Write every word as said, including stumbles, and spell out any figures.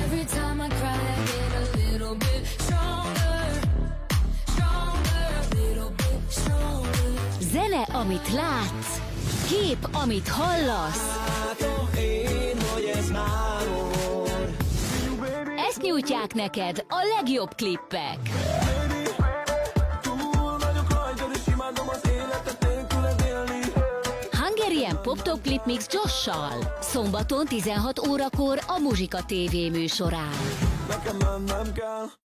Every time I cry, I get a little bit stronger, stronger, a little bit stronger. Zene, amit látsz, kép, amit hallasz. Ezt nyújtják neked a legjobb klippek. Hungarian PopTop Klipmix Josh-sal. Szombaton tizenhat órakor a Muzsika té vé műsorán.